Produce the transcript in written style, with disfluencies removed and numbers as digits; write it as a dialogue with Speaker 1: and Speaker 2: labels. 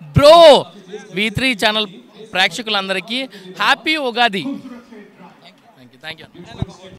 Speaker 1: Bro. V3 channel ప్రేక్షకులందరికీ happy Ugadi. Thank you.